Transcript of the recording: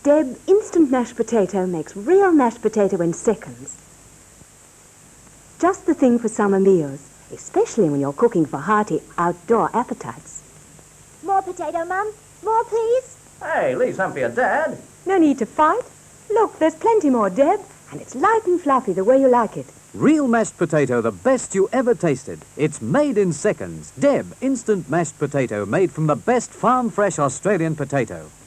Deb, instant mashed potato makes real mashed potato in seconds. Just the thing for summer meals, especially when you're cooking for hearty outdoor appetites. More potato, Mum. More, please. Hey, leave some for your dad. No need to fight. Look, there's plenty more, Deb, and it's light and fluffy the way you like it. Real mashed potato, the best you ever tasted. It's made in seconds. Deb, instant mashed potato made from the best farm-fresh Australian potato.